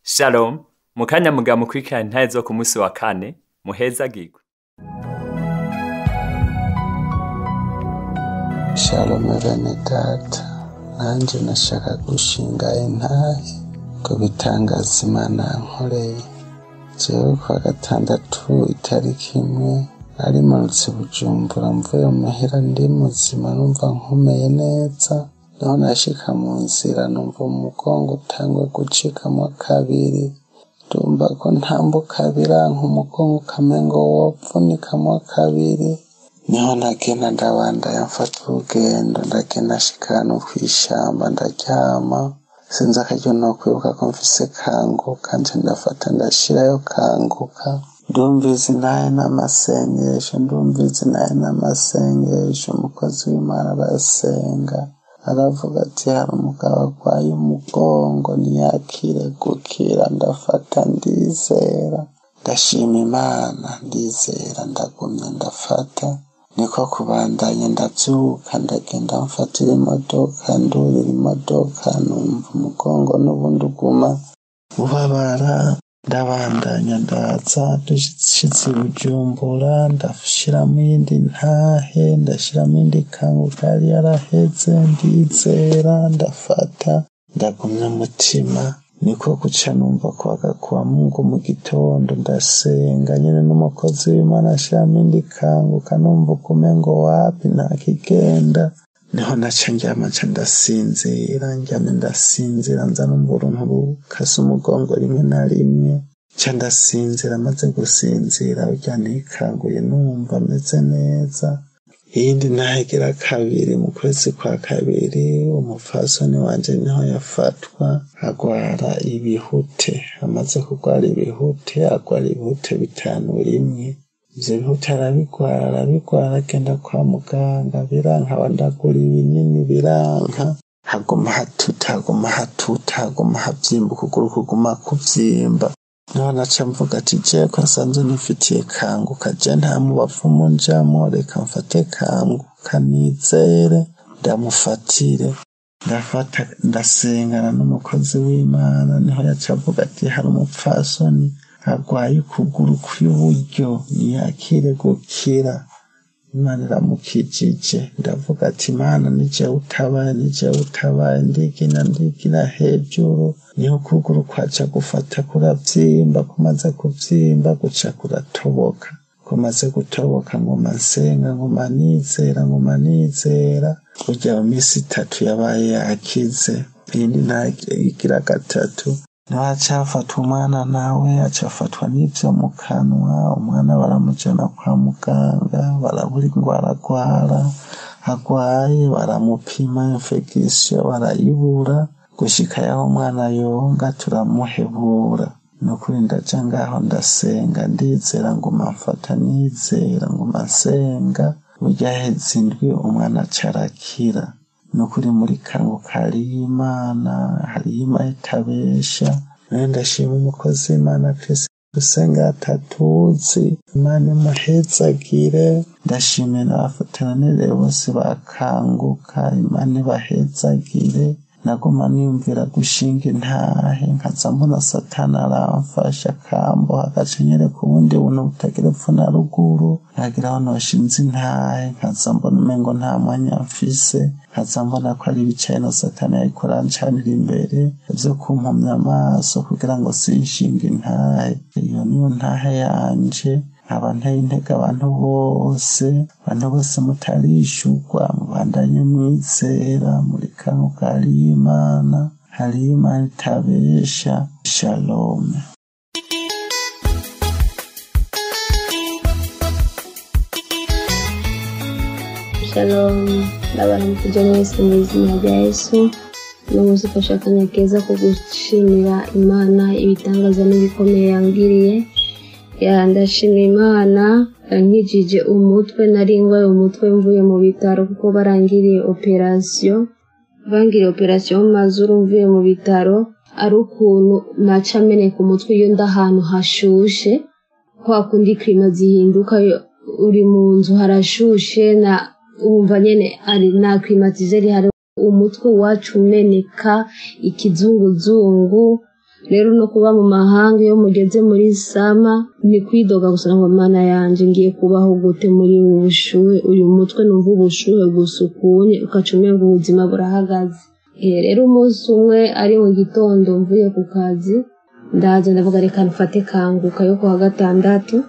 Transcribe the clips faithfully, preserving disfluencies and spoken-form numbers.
Shalom, mukanya muga mukurikirana intahe zo ku musi wa kane, muhezagirwe. Shalom bene data, nanje nashaka gushinga intahe ku bitangaza Imana yankoreye. Jewe kwa gatandatu itariki imwe narimanutse Bujumbura mvuye muhira ndi muzima numva nkomeye neza, niho nashika mu nzira numva umugongo utangwe gucikamwo kabiri, ndumva ko ntambuka biranka umugongo ukamengo wopfunikamwo kabiri, niho nagenda ndabandanya mfata urugendo ndagenda nshika no kw'ishamba ndaryama, sinzi akaryo nokwibuka ko mfise kanguka nje ndafata ndashirayo kanguka, ndumviza intahe n'amasengesho ndumviza intahe n'amasengesho umukozi w'Imana arasenga aravuga ati hari umugabo arwaye umugongo ntiyakire gukira, ndafata ndizera ndashima Imana ndizera ndagumya ndafata, niko kubandanya ndavyuka ndagenda mfatira imodoka ndurira imodoka numva umugongo n'ubundi uguma ubabara, ndabandanya ndaza dushitse Bujumbura ndashiramo iyindi ntahe ndashiramo iyindi kanguka yari yaraheze ndizera ndafata ndagumya umutima, niko guca numva kwaga kwa Mungu mu gitondo ndasenga nyene n'umukozi w'Imana ashiramo iyindi kanguka numva ukumengo wapi ntakigenda, niho naca ndyama nca ndasinzira ndyamye ndasinzira nza numva uruntu rukase umugongo rimwe na rimwe nca ndasinzira, maze gusinzira burya nikanguye numva meze neza. Iyindi ntahigira kabiri mu kwezi kwa kabiri umupfasoni wanje niho yafatwa agwara ibihute, amaze kugwara ibihute agwara ibihute bitanu rimwe, ivyo bihute arabigwara arabigwara agenda kwa muganga biranka, bandagura ibinini biranka, haguma hatuta haguma hatuta haguma havyimba ukuguru kuguma kuvyimba, niho naca mvuga ati jewe ko nsanzwe nifitiye kanguka je nta mu bapfumu njamwo, reka mfate kanguka nizere ndamufatire, ndafata ndasengana n'umukozi w'Imana, niho yaca avuga ati hari umupfasoni agwaye ukuguru kw'iburyo ntiyakire gukira, Imana iramukijije, ndavuga ati Imana ni jewe utabaye ni jewe utabaye, ndigina ndigina hejuru, niho ukuguru kwaca gufata kuravyimba, kumaze kuvyimba guca kuratoboka, kumaze gutoboka nguma nsenga nguma nizera nguma nizera, burya mu misi itatu yabaye yakize. Iyindi ntahigira gatatu niho aca afata umwana nawe aca afatwa n'ivyo mu kanwa, umwana baramujana kwa muganga barabura ingwara agwara agwaye, baramupima infection barayibura, gushika yaho umwana yonga turamuhebura, nukuri ndaja ngaho ndasenga ndizera nguma mfata nizera nguma nsenga, burya heze indwi umwana aca arakira. Nukuri muri kanguka hariyo Imana hariyo Imana itabesha, nawe ndashima umukozi w'Imana Kristo gusenga atatuzi, Imana imuhezagire, ndashimira n'abafatanire bose bakanguka, Imana ibahezagire. Naguma niyumvira gushinga intahe nkaza mbona Satani aramfasha akamboha agaca anyereka ubundi buntu butagira epfo na ruguru, nkagira aho noshinze intahe nkaza mbona umengo nta mwanya mfise, nkaza mbona ko ari ibicaye no Satani yariko arancanira imbere vyo kumpumya amaso kugira ngo sinshinge intahe. Iyo niyo ntahe yanje, nkaba nteye intege abantu bose abantu bose mutarishurwa mubandanye mwizera, muri kanguka hariyo Imana hariyo Imana itabesha. Shalom. Shalom, ndabaramukije mwese mu izina rya Yesu. N'umunsi ufashe akanya keza ko gushimira Imana ibitangaza n'ibikomeye yangiriye. Ya ndashimira Imana yankijije umutwe, nari ngwaye umutwe mvuye mu bitaro kuko barangiriye operation, bangiriye operation mu mazuru mvuye mu bitaro, ari ukuntu naca meneka umutwe iyo ndahantu hashushe, kwa kundi klima zihinduka uri mu nzu harashushe na umva nyene ari na climatiseur hari umutwe wacu umeneka ikizunguzungu, rero no kuba mu mahanga iyo mugeze muri sama ni kwidoga gusa ngo mana yanje ngiye kubaho gute muri ubu bushuhe uyu mutwe numva ubushuhe gusukunye ukacumenga ubuzima burahagaze. Rero umunsi umwe ari mu gitondo mvuye ku kazi ndaje ndavuga reka nfate kanguka yo kuwa gatandatu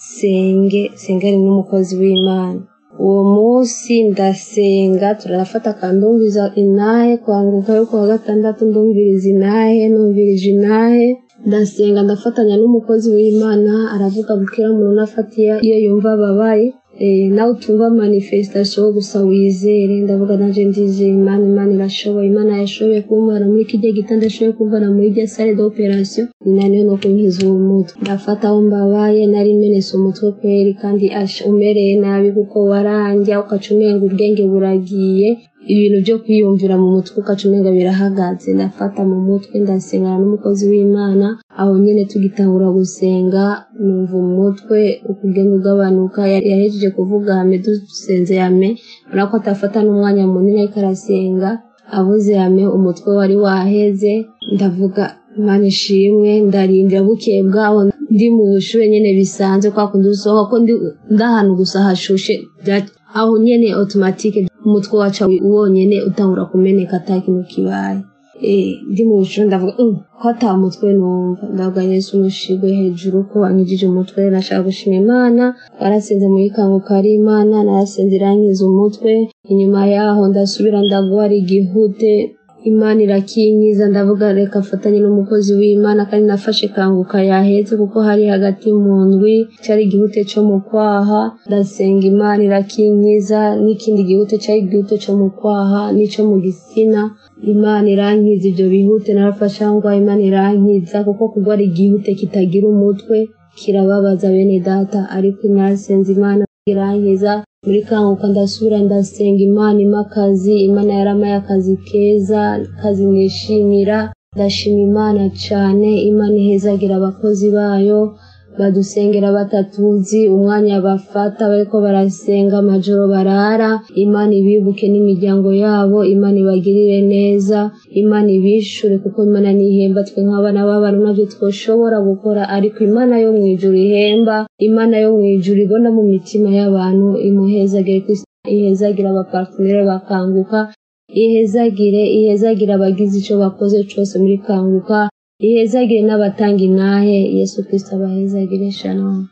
senge sengari n'umukozi w'Imana. Uwo munsi ndasenga turafata kandumviza inahe kwanguka yo kuwa gatandatu ndumviriza inahe numvirije inahe ndasenga ndafatanya n'umukozi w'Imana aravuga bukira umuntu afatiye iyo yumva babaye eh nawe utumva manifestation gusa wizere ndavuga naje ndize Imana Imana irashoboye Imana yashoboye kumara muri kijya gitanda yashoboye kumara muri rya salle d'operation ninaniyo no kunkiza uwo mutwe ndafata aho mbabaye nari menese umutwe kweri kandi umereye nabi kuko waranja ukacumenga ubwenge buragiye ibintu byo kwiyumvira mu mutwe ukacumenga birahagaze ndafata mu mutwe ndasengana n'umukozi w'Imana aho nyene tugitangura gusenga numva umutwe ukugenda ugabanuka yahejeje kuvuga ame dusenze yame urako atafata n'umwanya munini ariko arasenga avuze yame umutwe wari waheze ndavuga Imana ishimwe ndarindira bukeye bwaho ndi mu bushuhe nyene bisanzwe kwa kundi usohoka ko ndi ndahanu gusa hashushe aho nyene automatique umutwe wacha wonyene utangura kumeneka atakintu kibaye eh ndi mu bushuhe ndavuga um ko ata mutwe numva ndavuga Yesu mushigwe hejuru ko wanyijije umutwe nashaka gushima Imana arasenze muri kanguka ari Imana narasenze irankiza umutwe inyuma yaho ndasubira ndagwara igihute Imana irakinyiza ndavuga reka fatanye n'umukozi w'Imana kandi nafashe kanguka yaheze kuko hari hagati mu ndwi cyari igihute cyo mu kwaha ndasenga Imana irakinyiza n'ikindi gihute cyari igihute cyo mu kwaha nico mu gisina Imana irankiza ibyo bihute narafasha ngo Imana irankiza kuko kugwara igihute kitagira umutwe kirababaza bene data ariko nasenze Imana irankiza muri kanguka ndasubira ndasenga Imana imakazi Imana yaramaye akazi keza kazi nishimira ndashima Imana cyane Imana ihezagira abakozi bayo badusengera batatuzi umwanya bafata bariko barasenga amajoro barara Imana ibibuke n'imiryango yabo Imana ibagirire neza Imana ibishure kuko Imana nihemba twe nk'abana b'abantu navyo twoshobora gukora ariko Imana yo mwijuru ihemba Imana yo mwijuru ibona mu mitima y'abantu imuhezagire ihezagira abapartenere bakanguka ihezagire ihezagire abagize ico bakoze cose muri kanguka ihezagire n'abatanga inahe Yesu Kristo abahezagire shalom.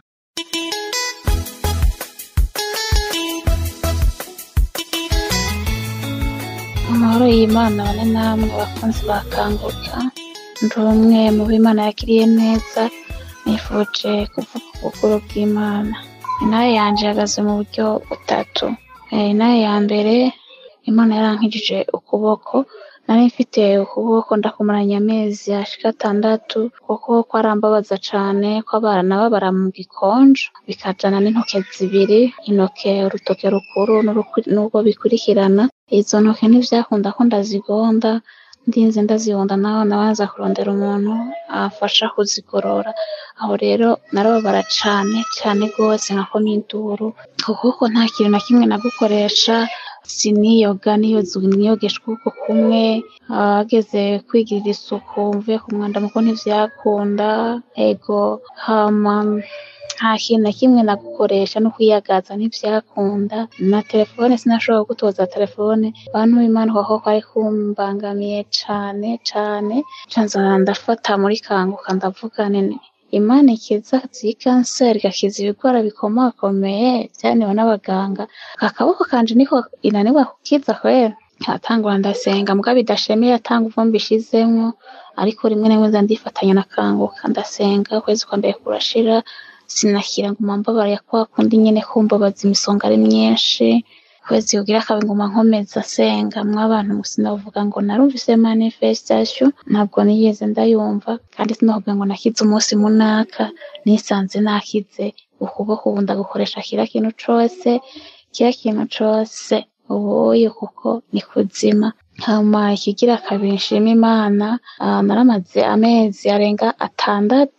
Amahoro y'Imana bane namwe bakunzi bakanguka ndi umwe mu b'Imana yakiriye neza nifuje kuvuga ubukuru bw'Imana. Inahe yanje ihagaze mu buryo butatu. Inahe ya mbere Imana yarankijije ukuboko nari mfite ukuboko ndakumaranya amezi ashika atandatu kuko kwarambabaza cane ko abana babara mu gikonjo bikajana n'intoke zibiri intoke urutoke rukuru n'ubwo bikurikirana izo ntoke ntivyakunda ko ndazigonda ndinze ndazibonda naho nabanza kurondera umuntu afasha kuzigorora aho rero narababara cane cane gose nkakoma induru kuko nta kintu na kimwe nagukoresha siniyoga niyo niyogeshwa uko kumwe ageze kwigirira isuku mvuye ku mwanda muko ntivyakunda ego hama nta kintu na kimwe nagukoresha no kwiyagaza ntivyakunda na telefone sinashobora gutoza telefone bantu b'Imana kuko kwari kumbangamiye cane cane canza ndafata muri kanguka ndavuga nene Imana ikiza zi cancer gakiza ibigwara bikomakomeye cyane n'abaganga akaboko kanje niko inaniwa kukiza kwera atangura ndasenga muga bidashemeye atanga uvumbi shizemwo ariko rimwe rimwe ndandifatanya na kanguka ndasenga kwezi kwa mbere kurashira sinakira ngo mambabara yakwa kundi nyene kumbabaza imisonga ari myinshi kwezi ugira kabe ngoma nkomeza senga mwabantu musinavuga ngo narumvise manifestation ntabwo niyeze ndayumva kandi sinavuga ngo nakize umunsi munaka nisanze nakize ukuboko bunda gukoresha kira kintu cose kira kintu cose ubuye kuko ni kuzima hama ikigira kabiri nshima Imana naramaze amezi arenga atandatu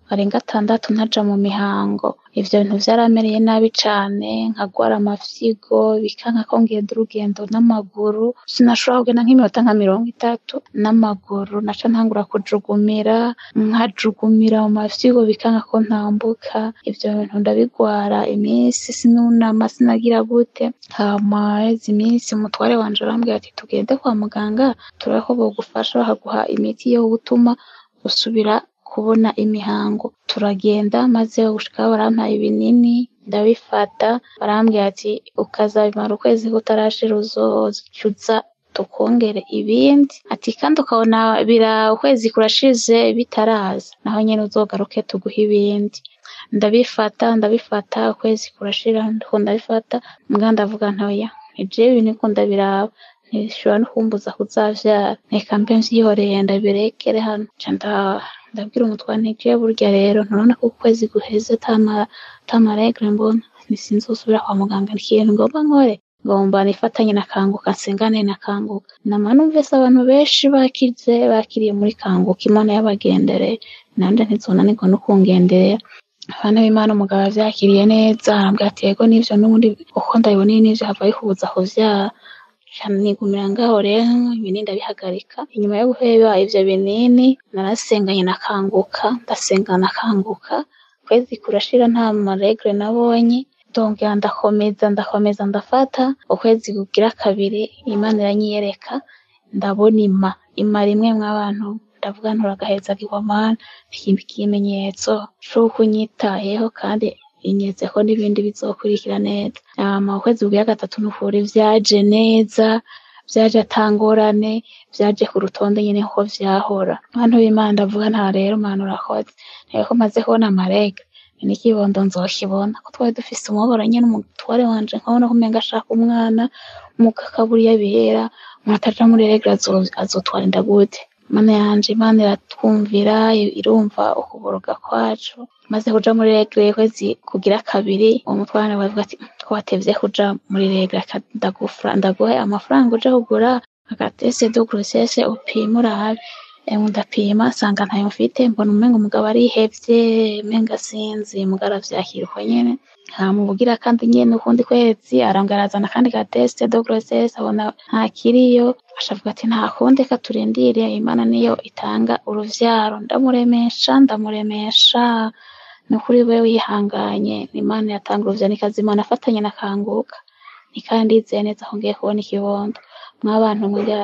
arenga atandatu ntaja mu mihango. Ivyo bintu vyaramereye nabi cane, nkagwara amafyigo, bikanka ko ngenda urugendo n'amaguru, sinashobora kugenda nk'iminota nka mirongo itatu n'amaguru, naca ntangura kujugumira, nkajugumira mu mafyigo bikanka ko ntambuka. Ivyo bintu ndabigwara iminsi sinunama, sinagira gute. Hama haheze iminsi umutware wanje arambwira ati tugende kwa muganga turabe ko bogufasha bakaguha imiti yo gutuma usubira kubona imihango. Turagenda maze gushika barampaye ibinini ndabifata, barambwira ati ukazabimara ukwezi kutarashira uzocuza tukongere ibindi, ati kandi ukabona bira ukwezi kurashize bitaraza naho nyene uzogaruke tuguha ibindi. Ndabifata ndabifata ukwezi kurashira ndiko ndabifata, mbwa ndavuga ntoya ije ibintu niko ndabiraba ntishobora no kumbuza kuzavyara, reka mbe mvyihoreye ndabirekere hano. Ca ndabwira umutware nti jewe burya rero nturabona ko ukwezi guheze tama tamaregre mbona nisinzosubira kwa muganga, n'ikintu ngomba nkore ngomba nifatanye na Kanguka, nsengane na Kanguka. Nama numvise abantu benshi bakize bakiriye muri Kanguka, Imana yabagendereye, nanje ntizonanirwa no kungenderera. Abana b'Imana umugabo yavyakiriye neza, arambwira ati yego nivyo n'ubundi uko ndabibona nivyo hava bihubuza kuvyara. Nigumira ngaho rero ibinini ndabihagarika. Inyuma yo guheba ivyo binini narasenganye na Kanguka, ndasenga na Kanguka, kwezi kurashira nta maregre nabonye. Ndongera ndakomeza ndakomeza ndafata, ukwezi kugira kabiri Imana iranyiyereka ndabona ima ima rimwe mw'abantu, ndavuga nturagaheza kigwamana ikindi kimenyetso c'uko unyitayeho kandi inyeze ko n'ibindi bizokurikira neza. Ama ukwezi kugira gatatu n'ukuri vyaje neza, vyaje atangorane, vyaje ku rutonde nyene ko vyahora. Abantu b'Imana ndavuga nta rero Mana urakoze, nteko maze kubona amaregre n'ikibondo nzokibona, ko twari dufise umubabaro nyene umutware wanje nkabona ko umenga ashaka umwana mukakaburiya bihera, mwataja muri regre azotwarinda gute. Mana yanje Imana iratwumvira, irumva ukuboroga kwacu. Maze kuja muri regre kwezi kugira kabiri, umutware wavuga ati ko watevye kuja muri regre, ndagufra ndaguhe amafaranga uja kugura agatese de grossesse upima urabe. Emu ndapima sanga ntayo mfite, mbona umenga umugabo arihevye, menga sinzi mugara vyakira uko nyene. Hamubugira kandi nyene ukundi kwezi arangarazana kandi gateste de grossesse, abona ntakiriyo, ashavuga ati nta kundi ka turindire, Imana niyo itanga uruvyaro. Ndamuremesha ndamuremesha nukuri we wihanganye, Imana yatanga uruvyaro nikazimana afatanye na Kanguka, nikandi izeye neza ko ngiye kubona ikibondo. Mwabantu mwiga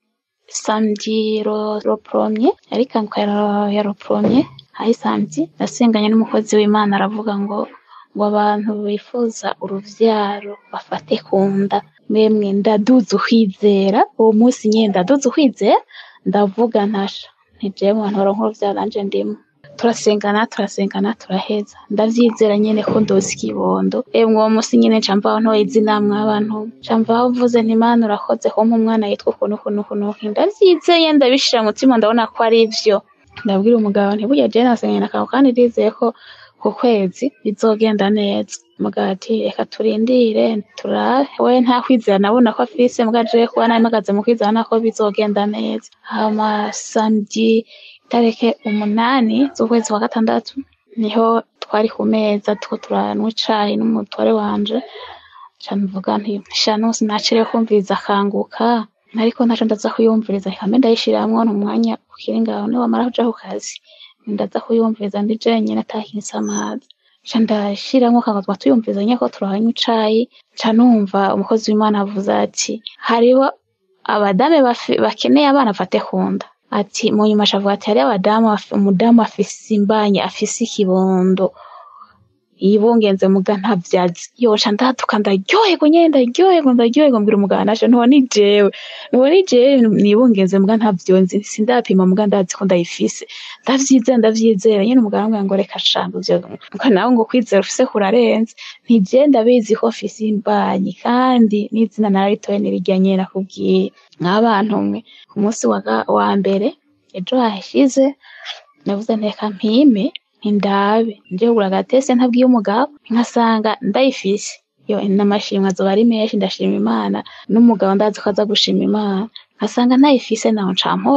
samedi ro ro premier ari Kanguka ya ro premier hayi samedi nasenganye n'umukozi w'Imana aravuga ngo ngo abantu bifuza uruvyaro bafate kunda. Memwe ndaduza ukwizera uwo munsi nyene ndaduza ukwizera ndavuga ntasha ntijewe mu bantu baronka uruvyaro nanje ndimo. Turasengana turasengana turaheza, ndavyizera nyene ko ndoza ikibondo. Emwe uwo munsi nyene nca mvaho ntoye izina mw'abantu, nca mvaho mvuze nti Mana urakoze kumpa umwana yitwa ukuntu ukuntu ukuntu. Ndavyizeye ndabishira mutima ndabona ko ari ivyo. Ndabwira umugabo nti burya jewe nasenganye na Kanguka kandi ndizeye ko ku kwezi bizogenda neza. Umugabo ati reka turindire turabe, we nta kwizera nabona ko afise, muga jewe kuba namagaze mu kwizera nako bizogenda neza. Hama samedi tareke umunani z'ukwezi kwa gatandatu niho twari ku meza tuko turanwa icayi n'umutware wanje, ca mvuga nti shano sinacire kumviriza Kanguka, ariko ntaco ndaza kuyumviriza, reka mbe ndayishiramwo n'umwanya ukiri ngaho ni wamara kuja ku kazi ndaza kuyumviriza ndi jenyene atahinsa amazi. Ca ndashiramwo Kanguka tuyumviriza nyene ko turanywa icayi, ca numva umukozi w'Imana avuze ati hariho abadame bakeneye abana afate kunda. Ati mu nyuma avuga ati hari abadamu, umudamu afise imbanye afise ikibondo yibungenze muga ntavyazi. Yoca ndatuka ndaryoherwa nyene ndaryoherwa ndaryoherwa mbwira umugabo naje ntuba ni jewe ntuba ni jewe nibungenze muga ntavyonzi sindapima muga ndazi ko ndayifise, ndavyizera ndavyizera nyene. Umugabo ambwira ngo reka shamba ivyo nawe ngo kwizera ufise kurarenze, ntije ndabizi ko afise imbanyi kandi n'izina naritoye nirirya nyene nakubwiye. Nk'abantu mwe ku munsi wa mbere ejo hashize navuze nteka mpime ntindabe nje kugura agatese ntabwiye umugabo, nkasanga ndayifise. Yo n'amashimwe azoba ari menshi, ndashima Imana n'umugabo ndazi ko aza gushima Imana. Nkasanga ntayifise naho ncampora,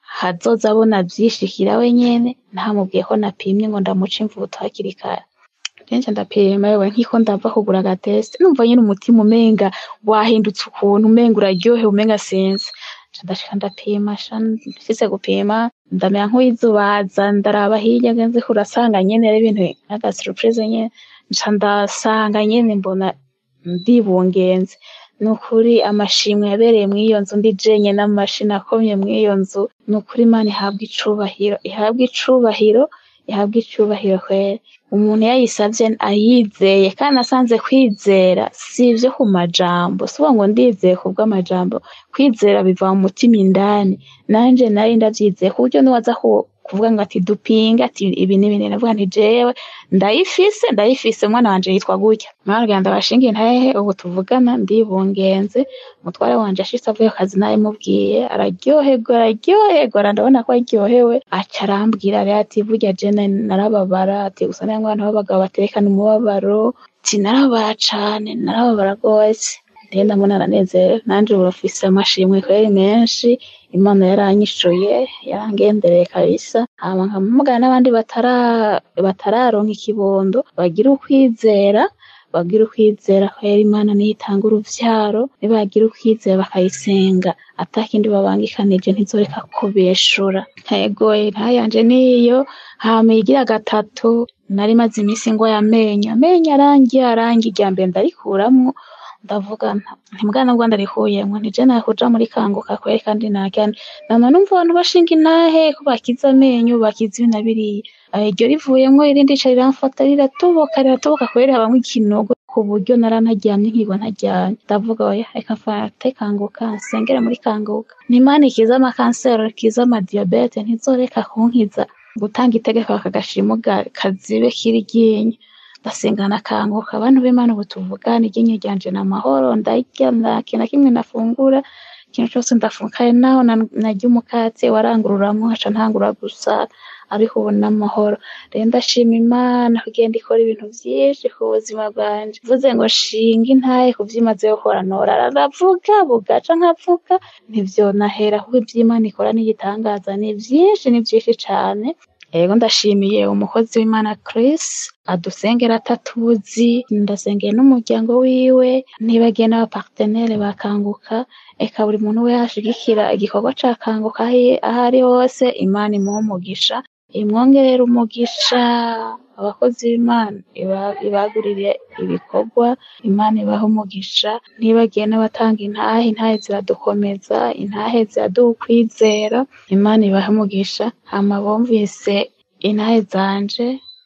hazoza abona vyishikira wenyene ntamubwiye ko napimye ngo ndamuca imvuto hakiri kare. Kenshi ndapima yewe nkiko ndava kugura agateste numva nyine umutima umenga wahindutse ukuntu umenga uraryohe umenga sinzi ndashika ndapima nshitse gupima ndamera nk'uwizubaza ndaraba hirya ngenze kurasanga nyene ari ibintu aga surprise nyene nca ndasanga nyene mbona ndibungenze nukuri amashimwe yabereye mw'iyo nzu ndi jenye n'amashini akomye mw'iyo nzu nukuri Imana ihabwa icubahiro ihabwa icubahiro ihabwa icubahiro kwera umuntu yayisavye ayizeye kandi asanze kwizera sivyo ku majambo sibo ngo ndizeye kubw'amajambo kwizera biva mu mutima indani nanje nari ndavyizeye ku buryo niwaza kuvuga ngo ati dupinga ati ibi n'ibindi navuga nti jewe ndayifise ndayifise umwana wanje yitwa gutya mwana ndabashingiye ntahe ubu tuvugana ndibungenze mutware wanje ashitse avuye akazi naye mubwiye araryoherwa araryoherwa ndabona ko aryohewe aca arambwira rero ati burya jene narababara ati gusa nayo mwana w'abagabo batekana umubabaro ati narababara cane narababara rwose ndenda mbona aranezero nanje urafise amashimwe kweri menshi Imana yaranyishuye yarangendereye kabisa hama nkamugana n'abandi batara batararonka ikibondo bagira ukwizera bagira ukwizera kwera Imana niyitanga uruvyaro nibagira ukwizera bakayisenga atakindi babangikanije ntizoreka kubeshura ntegoye ntayanje niyo hama igira gatatu nari maze imisi ngo yamenyo amenyo arangiye arangiye ryambere ndarikuramwo ndavuga ntimugana Rwanda rihuyemwe nije nakuja muri kanguka kweri kandi nakane nama numva abantu bashinga intahe ko bakiza amenyo bakiza ibinabiriye iryo rivuyemwo irindi ca riramfata riratoboka riratoboka kweri habamwe ikinogo ku buryo narantaryamye nkigwa ntaryamye ndavuga oya reka mfate kanguka nsengera muri kanguka n'Imana ikiza amakansero ikiza amadiabete ntizoreka kunkiza gutanga itegeko akagashimo kazibe kiriryinyo ndasengana kanguka abantu b'Imana ubutuvugana iginyo ryanje na mahoro ndarya nakina kimwe nafungura ikintu cyose ndafunkaye naho narya umukate warangururamwo haca ntangura gusa ariko ubu n'amahoro rero ndashima Imana kugenda ikora ibintu vyinshi ku buzima bwanje vuze ngo shinga intahe kuvyimaze gukora nora aravuga bugaca nkavuga ntivyo nahera kuko ivy'Imana ikora n'igitangaza ni vyinshi ni vyinshi cane. Ego ndashimiye umukozi w'Imana Chris adusengera atatuzi ndasengeye n'umuryango wiwe nibagiye n'abapartenere bakanguka eka buri muntu we yashigikira igikorwa ca kanguka ahari hose Imana imuhe umugisha imwongerera umugisha abakozi b'Imana ibagurire ibikorwa Imana ibahe umugisha nibagiye n'abatanga intahe intahe ziradukomeza intahe ziradukwizera Imana ibahe umugisha hama bumvise intahe zanje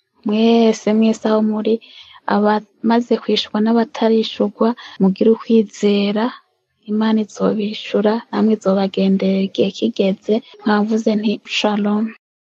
mwese mwese aho muri abamaze kwishurwa n'abatarishurwa mugira ukwizera Imana izobishura namwe izobagendera igihe kigeze mwavuze nti shalom.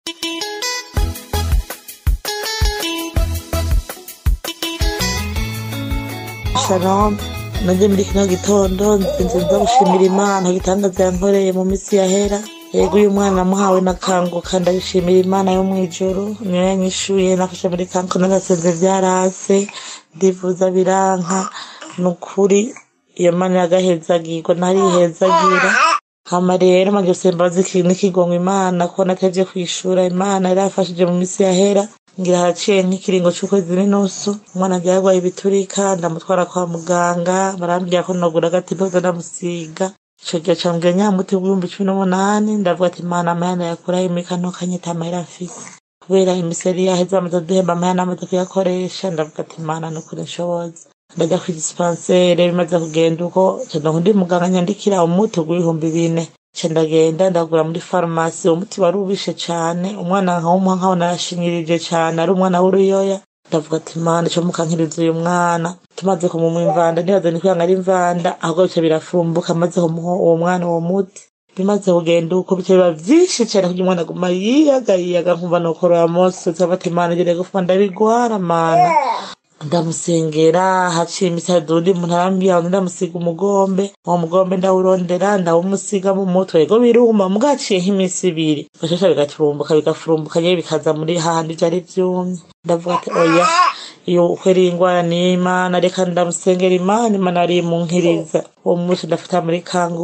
Shalom nanje muri kino gitondo nzinze ndagushimira Imana gitangaza yankoreye mu misi yahera yego uyu mwana muhawe nakanguka ndabishimira Imana yo mwijuru niyo yanyishuye nafashe muri kanko nagasenze vyarase ndivuza biranka nukuri iyo Mana yagahezagirwa narihezagira hama rero maze sembaza ikintu kigongwa Imana ko nataje kwishura Imana yarafashije mu misi yahera ngira haciye nk'ikiringo c'ukwezi n'inusu umwana yarwaye ibiturika ndamutwara kwa muganga barambwira ko nogura agatipo ndamusiga ico gihe cambwiye nyamuti w'ibihumbi cumi n'umunani ndavuga ati Imana amahera yakurayo muri kano kanya amahera afise kubera imiseri yaheze amaze duhemba amahera amaze kuyakoresha ndavuga ati Imana nukuri nshoboza ndajya ku dispensaire bimaze kugenda uko ndongo ndi muganga nyandikira umuti w'ibihumbi bine ndagenda ndagura muri farumasi umuti wari ubishe cane umwana nkawo nkawo narashinyirije cane ari umwana w'uruyoya ndavuga ati Imana cyo mukankiriza uyu mwana tumaze kumumwimvanda nibaza ni kwanga ari imvanda ahubwo bice birafumbuka maze uwo mwana uwo muti bimaze kugenda uko bice biba vyinshi cane kugira umwana guma yiyaga yiyaga nkumva nokorora mose nsabati Imana ngire gufwa ndabigwara mana ndamusengera haciye imisado ndi umuntu arambwira ngo ndamusiga umugombe uwo mugombe ndawurondera ndawumusiga mu mutwe yego biruma mugaciye nk'imisi ibiri bashasha bigaturumbuka bigafurumbuka nyene bikaza muri hahandi vyari vyumye ndavuga ati oya iyo ukweri ingwara n'Imana reka ndamusengera Imana Imana ari munkiriza uwo munsi ndafata muri kanguka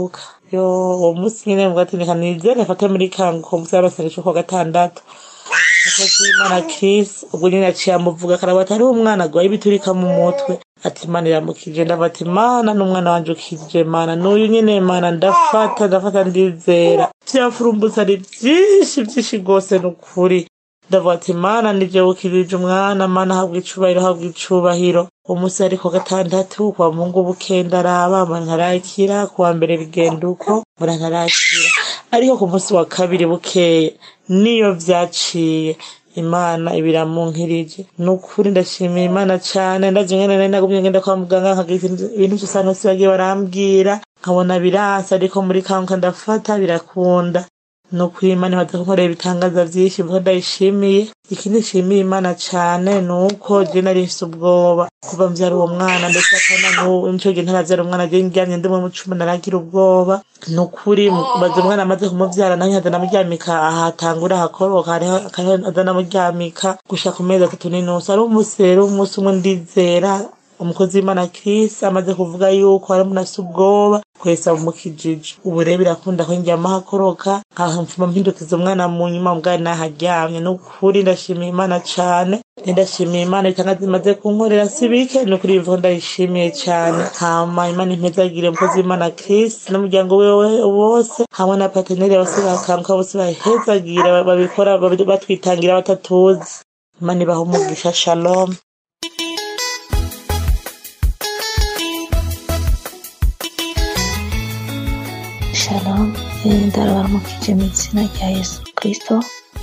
yo uwo munsi nyine mvuga ati reka nizere mfate muri kanguka umunsi yarose cyo kuwa gatandatu umukozi w'Imana Chris ubwo nyine yaciye amuvuga karaba atari umwana agwaye ibiturika mu mutwe ati Imana iramukije ndafata Imana n'umwana wanje ukije Imana n'uyu nyine Imana ndafata ndafata ndizera vyafurumbuza ari vyinshi vyinshi gose n'ukuri ndavuga ati Imana nije ukirije umwana Imana habwa icubahiro habwa icubahiro umunsi ariko gatandatu kwa Mungu bukenda araba ntarakira kuwa mbere bigenda uko ntarakira ariko ku munsi wa kabiri bukeye niyo vyaciye Imana ibiramunkirije nukuri ndashimira Imana cyane ndaje ngene nari nagumye ngenda kwa muganga nkagira ibintu byose hano bagiye barambwira nkabona biransa ariko muri kanka ndafata birakunda nukuri Imana batakorera ibitangaza vyinshi mvuga ndayishimiye ikindi nshimiye Imana cyane nuko je nari mfise ubwoba kuva mvyara uwo mwana ndetse akana n'ubu nico gihe ntaravyara umwana je ndyamye ndimwe mu cuma naragira ubwoba nukuri baze umwana amaze kumuvyara naho hada namuryamika ahatangura hakoroka hariho hada namuryamika gusha ku mezi atatu n'inusu ari umusero umunsi umwe ndizera umukozi w'Imana Chris amaze kuvuga yuko ari munasi ubwoba kwesa umukijije ubu rero birakunda ko njyama hakoroka nkamfuma mpindukiza umwana mu nyuma mbwana haryamye nukuri ndashimiye Imana cyane ndashimiye Imana itangaza imaze kunkorera sibike nukuri bivuga ndayishimiye cyane hama Imana impezagire umukozi w'Imana Chris n'umuryango wewe wose hamwe na partenaire bose bakanka bose bahezagira babikora batwitangira batatuzi Imana ibaha umugisha shalom. Shalom, ndabaramukije mu izina rya Yesu Kristo.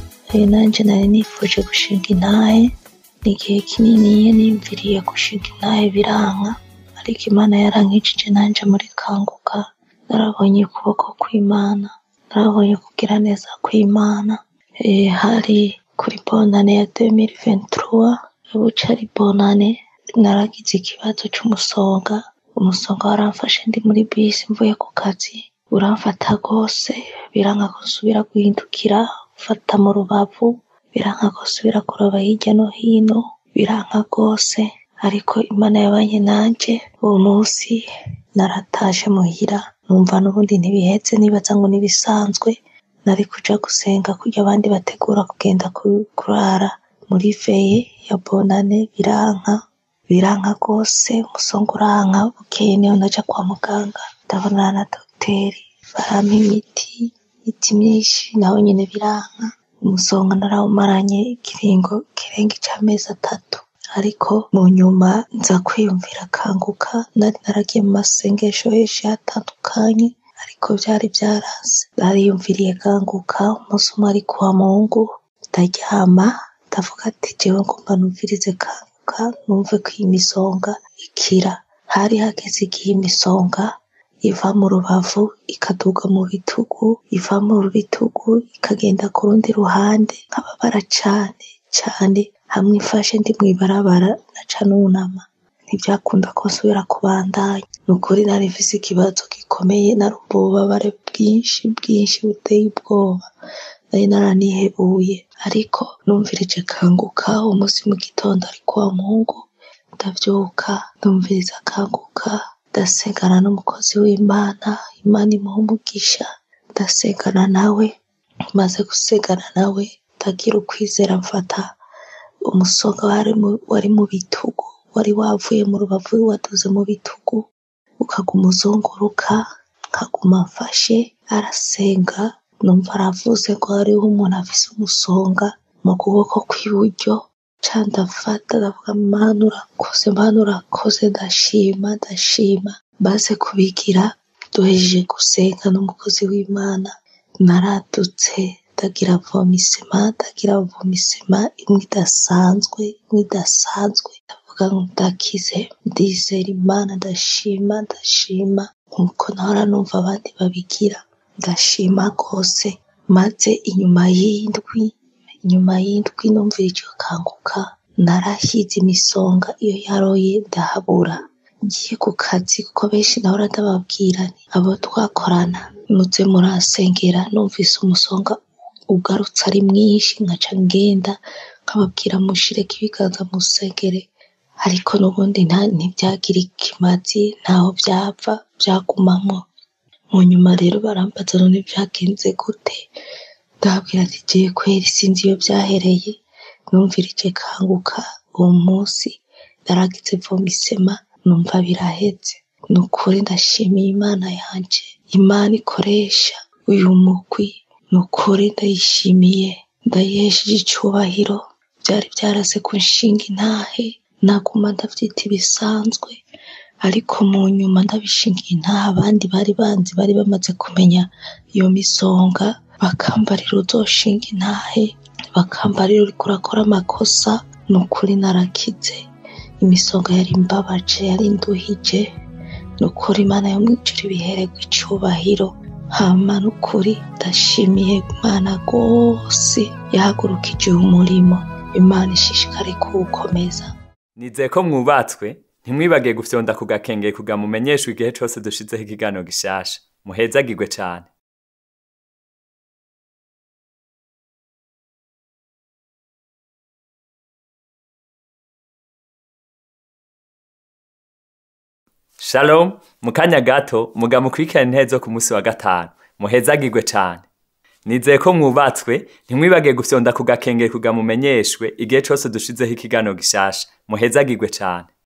Nanje nari nifuje gushinga intahe n'igihe kinini niyumviriye gushinga intahe biranka ariko Imana yarankijije nanje muri kanguka narabonye ukuboko kw'Imana narabonye kugira neza kw'Imana e, hari kuri bonane ya deux mille vingt-trois buca ari bonane naragize ikibazo c'umusonga umusonga waramfashe ndi muri bisi mvuye ku kazi uramfata gose biranka gusubira guhindukira fata mu rubavu biranka gusubira kuraba hirya no hino biranka gose ariko Imana yabanye nanje uwo munsi naratashe muhira numva n'ubundi ntibihetse nibaza ngo nibisanzwe nari kuja gusenga kurya abandi bategura kugenda kurara muri veye ya bonane biranka biranka gose umusonga uranka bukeye niyo naja kwa muganga ndabona na dogiteri barampa imiti imiti myinshi naho nyine biranka umusonga narawumaranye ikiringo kirenga c'amezi atatu ariko mu nyuma nza kwiyumvira kanguka nari naragiye mu masengesho henshi hatandukanye ariko vyari vyarase nariyumviriye kanguka umunsi umwe ari kuwa Mungu ndaryama ndavuga ati jewe ngomba numvirize kanguka numve ko iyi misonga ikira hari hageze igihe imisonga iva mu rubavu ikaduga mu bitugu iva mu bitugu ikagenda ku rundi ruhande nkababara cane cane hamwe ifashe ndi mwibarabara naca nunama ntibyakunda ko nsubira kubandanya nukuri nari mfise ikibazo gikomeye narumva ububabare bwinshi bwinshi buteye ubwoba nari naranihebuye ariko numvirije kanguka umunsi mu gitondo ari kuwa Mungu ndavyuka ndumviriza kanguka ndasengana n'umukozi w'Imana Imana imuha umugisha ndasengana nawe maze gusengana nawe ndagira ukwizera mfata umusonga wari mu wari mu bitugu wari wavuye mu rubavu waduze mu bitugu ukaguma uzunguruka nkaguma mfashe arasenga numva aravuze ko hariho umuntu afise umusonga mu kuboko kw'iburyo ca ndafata ndavuga Mana urakoze Mana urakoze ndashima ndashima maze kubigira duhejeje gusenga n'umukozi w'Imana naradutse ndagira vomisema ndagira vomisema imwe idasanzwe imwe idasanzwe ndavuga ngo ndakize ndizera Imana ndashima ndashima nkuko nahora numva abandi babigira ndashima rwose maze inyuma y'indwi inyuma y'indwi numvira icyo kanguka narahize imisonga iyo yaroye ndahabura ngiye ku kazi kuko benshi nahora ndababwira abo twakorana muze murasengera numvise umusonga ugarutse ari mwinshi nkaca ngenda nkababwira mushireke ibiganza musengere ariko n'ubundi nta ntibyagira ikimazi ntaho byapfa byagumamo mu nyuma rero barambaza none vyagenze gute, ndababwira ati jewe kweri sinzi iyo vyahereye, numvirije Kanguka uwo munsi naragize vomisema numva biraheze. Nukuri ndashimiye Imana yanje, Imana ikoresha uyu mugwi, nukuri ndayishimiye, ndayihesheje icubahiro. Vyari vyarase kunshinga intahe, naguma ndavyita ibisanzwe, ariko mu nyuma ndabishingiye intahe abandi bari banzi bari bamaze kumenya iyo misonga, bakambarira uzoshinga intahe, bakambarira uriko urakora amakosa. Nukuri narakize, imisonga yari imbabaje, yari induhije. Nukuri Imana yo mwijuru ibihererwe icubahiro. Hama nukuri ndashimiye Imana gose yahagurukije umurimo, Imana ishishikare kuwukomeza. Nizeye ko mwubatswe, ntimwibage gufyonda ku gakengeye kugira mumenyeshwe igihe cose dushizeho ikiganiro gishasha. Muhezagirwe cane. Shalom, mukanya gato muga mukurikirane intezo ku munsi wa gatanu. Muhezagirwe cane. Nizeye ko mwubatswe, ntimwibage gufyonda ku gakengeye kugira mumenyeshwe igihe cose dushizeho ikiganiro gishasha. Muhezagirwe cane.